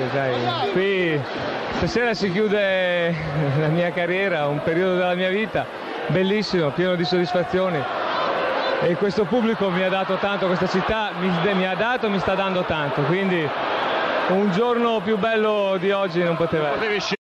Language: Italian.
sai, qui stasera si chiude la mia carriera, un periodo della mia vita bellissimo, pieno di soddisfazioni, e questo pubblico mi ha dato tanto, questa città mi ha dato, mi sta dando tanto, quindi un giorno più bello di oggi non poteva essere.